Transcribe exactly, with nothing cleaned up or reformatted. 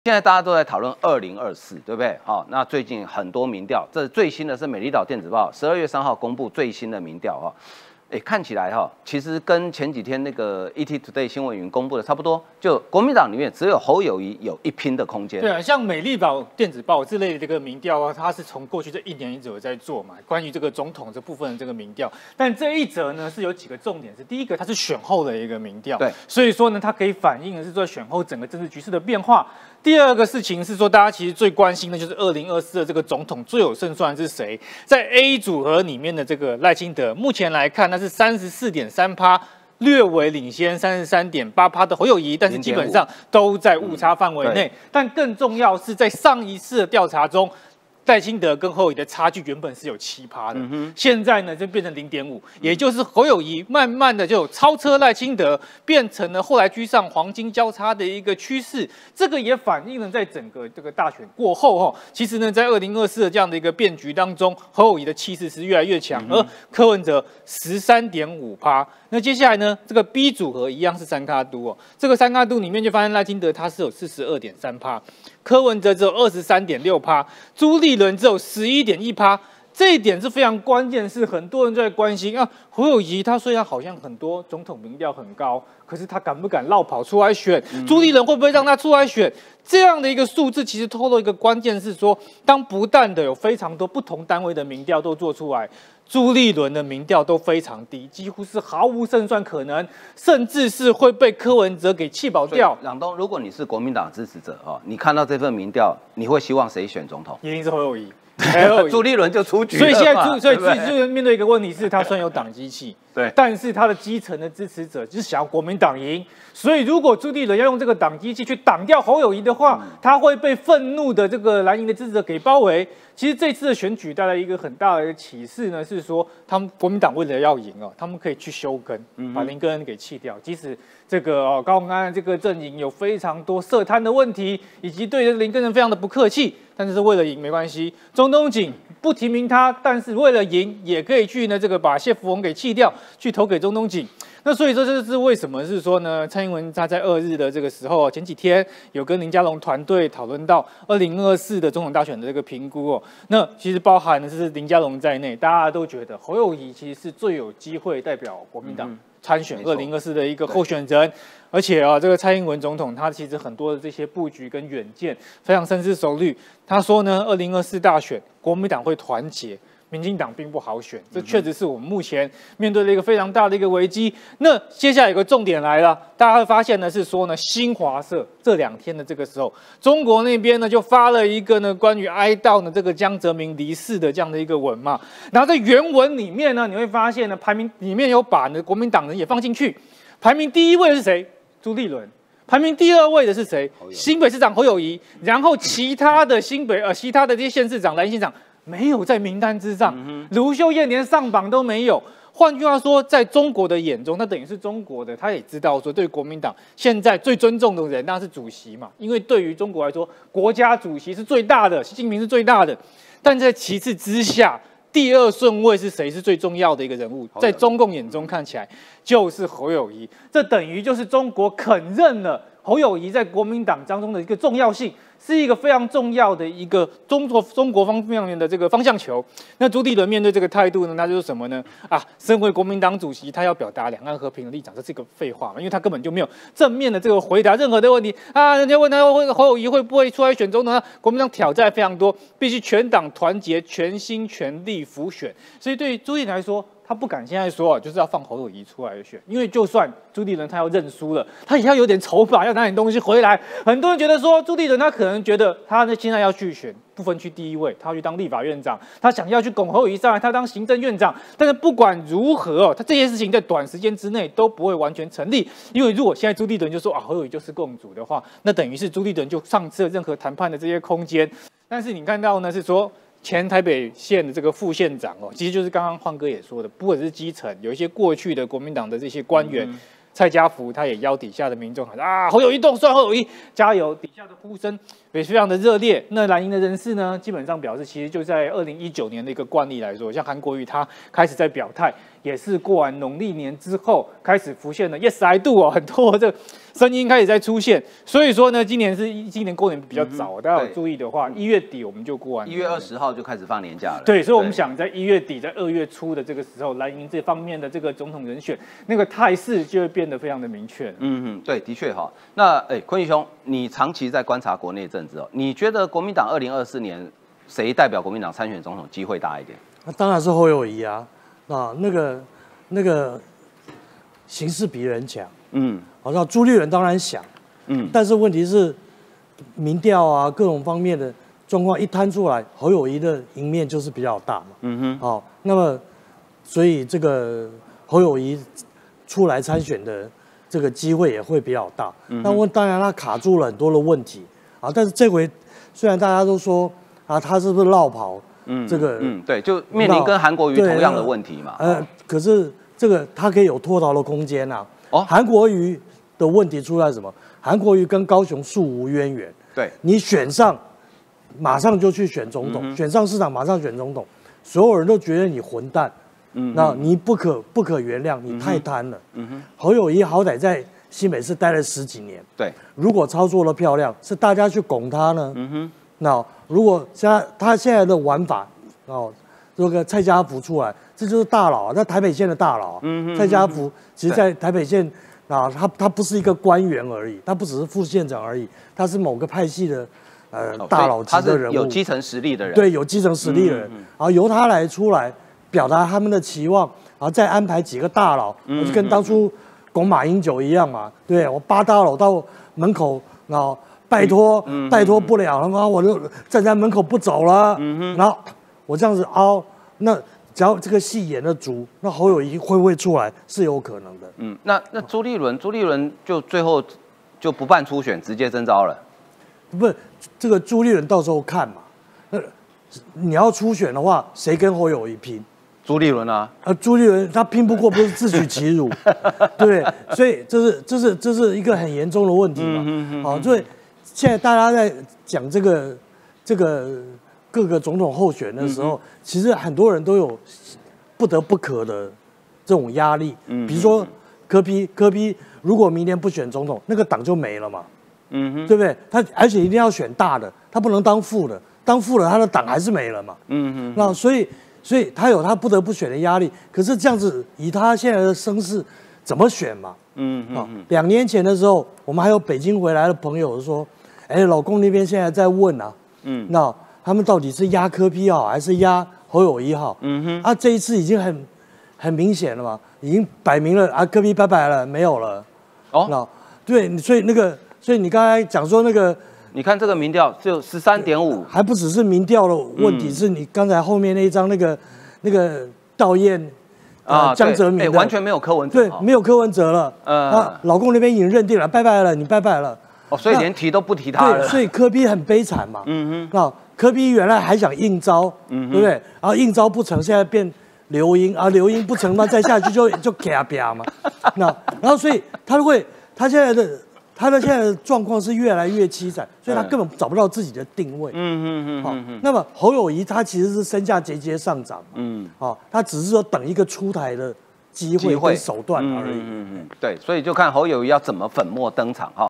现在大家都在讨论二零二四，对不对？好，那最近很多民调，这最新的是美丽岛电子报十二月三号公布最新的民调哈。哎，看起来哈，其实跟前几天那个 E T Today 新闻云公布的差不多，就国民党里面只有侯友宜有一拼的空间。 对啊，像美丽岛电子报这类的这个民调啊，它是从过去这一年一直有在做嘛，关于这个总统这部分的这个民调。但这一则呢是有几个重点，是第一个，它是选后的一个民调， 对， 所以说呢，它可以反映的是说选后整个政治局势的变化。第二个事情是说，大家其实最关心的就是二零二四的这个总统最有胜算是谁？在 A 组合里面的这个赖清德，目前来看那是三十四点三趴，略微领先三十三点八趴的侯友宜，但是基本上都在误差范围内。但更重要是在上一次的调查中，赖清德跟侯友宜的差距原本是有七趴的，嗯、现在呢就变成零点五，也就是侯友宜慢慢的就有超车赖清德，变成了后来居上黄金交叉的一个趋势。这个也反映了在整个这个大选过后哈，其实呢在二零二四的这样的一个变局当中，侯友宜的气势是越来越强，嗯、而柯文哲十三点五趴。那接下来呢，这个 B 组合一样是三咖都哦，这个三咖都里面就发现赖清德他是有四十二点三趴，柯文哲只有二十三点六趴，朱立伦只有十一点一趴。这一点是非常关键，是很多人在关心啊。侯友宜他虽然好像很多总统民调很高，可是他敢不敢绕跑出来选？嗯、朱立伦会不会让他出来选？这样的一个数字，其实透露一个关键是说，当不但的有非常多不同单位的民调都做出来。朱立伦的民调都非常低，几乎是毫无胜算可能，甚至是会被柯文哲给气跑掉。 朗东，如果你是国民党支持者哈，你看到这份民调，你会希望谁选总统？ 一定是侯友宜。 朱立伦就出局了。 所以现在朱，所以朱立伦面对一个问题是，他虽然有党机器， 对， 但是他的基层的支持者就是想要国民党赢。所以如果朱立伦要用这个党机器去挡掉侯友宜的话，嗯、他会被愤怒的这个蓝营的支持者给包围。其实这次的选举带来一个很大的一个启示呢，是说他们国民党为了要赢哦，他们可以去休耕，把林耕恩给弃掉。即使这个哦高虹安这个阵营有非常多涉贪的问题，以及对林耕恩非常的不客气，但是为了赢没关系。中东锦不提名他，但是为了赢也可以去呢这个把谢福洪给弃掉，去投给中东锦。那所以说这是为什么是说呢？蔡英文他在二日的这个时候，前几天有跟林佳龙团队讨论到二零二四的总统大选的这个评估哦。那其实包含的是林佳龙在内，大家都觉得侯友宜其实是最有机会代表国民党参选二零二四的一个候选人。而且啊，这个蔡英文总统他其实很多的这些布局跟远见非常深思熟虑。他说呢，二零二四大选国民党会团结。民进党并不好选，这确实是我们目前面对的一个非常大的一个危机。那接下来有个重点来了，大家会发现呢是说呢，新华社这两天的这个时候，中国那边呢就发了一个呢关于哀悼呢这个江泽民离世的这样的一个文嘛。然后在原文里面呢，你会发现呢排名里面有把呢国民党人也放进去，排名第一位是谁？朱立伦。排名第二位的是谁？新北市长侯友宜。然后其他的新北呃其他的这些县市长、蓝县长。没有在名单之上，卢秀燕连上榜都没有。换句话说，在中国的眼中，他等于是中国的，他也知道说，对国民党现在最尊重的人当然是主席嘛，因为对于中国来说，国家主席是最大的，习近平是最大的。但在其次之下，第二顺位是谁是最重要的一个人物？在中共眼中看起来就是侯友宜，这等于就是中国肯认了侯友宜在国民党当中的一个重要性。是一个非常重要的一个中国中国方面的这个方向球。那朱立伦面对这个态度呢，那就是什么呢？啊，身为国民党主席，他要表达两岸和平的立场，这是一个废话嘛，因为他根本就没有正面的这个回答任何的问题啊。人家问他侯友宜会不会出来选总统呢？国民党挑战非常多，必须全党团结，全心全力辅选。所以对于朱立伦来说，他不敢现在说，就是要放侯友宜出来选，因为就算朱立伦他要认输了，他也要有点筹码，要拿点东西回来。很多人觉得说，朱立伦他可能觉得他现在要去选不分区第一位，他要去当立法院长，他想要去拱侯友宜上来，他当行政院长。但是不管如何哦，他这些事情在短时间之内都不会完全成立，因为如果现在朱立伦就说啊侯友宜就是共主的话，那等于是朱立伦就丧失了任何谈判的这些空间。但是你看到呢是说。前台北县的这个副县长哦，其实就是刚刚焕哥也说的，不管是基层，有一些过去的国民党的这些官员，嗯、蔡家福他也邀底下的民众喊啊，侯友宜动算侯友宜加油，底下的呼声也非常的热烈。那蓝营的人士呢，基本上表示，其实就在二零一九年的一个惯例来说，像韩国瑜他开始在表态， 也是过完农历年之后开始浮现了 Yes I do 哦，很多这个声音开始在出现。所以说呢，今年是今年过年比较早，嗯、大家有注意的话，一月底我们就过完， 一月二十号就开始放年假了。 对，所以我们想在一月底，在二月初的这个时候，蓝营这方面的这个总统人选，那个态势就会变得非常的明确。 嗯嗯，对，的确哈。那哎，坤毅兄，你长期在观察国内政治哦，你觉得国民党二零二四年谁代表国民党参选总统机会大一点？ 那当然是侯友宜啊，啊，那个那个形势比人强。嗯，好像朱立伦当然想，嗯，但是问题是民调啊各种方面的状况一摊出来，侯友宜的赢面就是比较大嘛。嗯哼，好、哦，那么所以这个侯友宜出来参选的这个机会也会比较大。嗯，那我当然他卡住了很多的问题啊，但是这回虽然大家都说啊他是不是落跑，嗯，这个嗯对，就面临跟韩国瑜同样的问题嘛。 呃，可是这个他可以有脱逃的空间啊。哦，韩国瑜的问题出在什么？韩国瑜跟高雄素无渊源。 对， 你选上，马上就去选总统，嗯、选上市长马上选总统，所有人都觉得你混蛋，嗯，那你不可不可原谅，你太贪了。嗯哼，侯友宜好歹在新北市待了十几年， 对， 如果操作的漂亮，是大家去拱他呢？嗯哼，那如果现在他现在的玩法，哦，这个蔡家福出来。这就是大佬，在台北县的大佬。嗯，蔡家福其实，在台北县啊，他他不是一个官员而已，他不只是副县长而已，他是某个派系的呃大佬级的人物， 有基层实力的人。 对，有基层实力的人，然后由他来出来表达他们的期望，然后再安排几个大佬，就跟当初拱马英九一样嘛。对，我八大佬到门口，然后拜托拜托不了了嘛，我就站在门口不走了。嗯然后我这样子凹那。只要这个戏演得足，那侯友宜会不会出来是有可能的。 嗯，那那朱立伦，朱立伦就最后就不办初选，直接征召了。 不是这个朱立伦到时候看嘛。那你要初选的话，谁跟侯友宜拼？ 朱立伦啊。 呃，朱立伦他拼不过，不是自取其辱，对不对？所以这是这是这是一个很严重的问题嘛。嗯好，所以现在大家在讲这个这个。各个总统候选的时候，嗯、其实很多人都有不得不可的这种压力。嗯，比如说柯 P， 柯 P 如果明年不选总统，那个党就没了嘛。嗯哼，对不对？他而且一定要选大的，他不能当副的，当副的他的党还是没了嘛。嗯哼，那所以所以他有他不得不选的压力。可是这样子以他现在的声势，怎么选嘛？嗯哼，两年前的时候，我们还有北京回来的朋友说，哎，老公那边现在在问啊，嗯，那。他们到底是压柯 P 好还是压侯友宜好？嗯哼，啊，这一次已经很很明显了嘛，已经摆明了啊，柯 P 拜拜了，没有了。哦，那对，所以那个，所以你刚才讲说那个， 你看这个民调就十三点五， 还不只是民调的问题，嗯、是你刚才后面那一张那个那个悼唁啊，江泽民、 欸、完全没有柯文哲， 对，没有柯文哲了。嗯、呃，啊，老公那边已经认定了，拜拜了，你拜拜了。 哦，所以连提都不提他了。 对，所以柯 P 很悲惨嘛。嗯哼，那。柯 P 原来还想应招，嗯、对不对？然后应招不成，现在变刘英啊，刘英不成，那再下去就就啪啪嘛。那然后所以他会，他现在的他的现在的状况是越来越凄惨，所以他根本找不到自己的定位。嗯嗯嗯。好，那么侯友宜他其实是身价节节上涨嘛。嗯。好，他只是说等一个出台的机会跟手段而已。嗯嗯嗯。 对，所以就看侯友宜要怎么粉墨登场哈。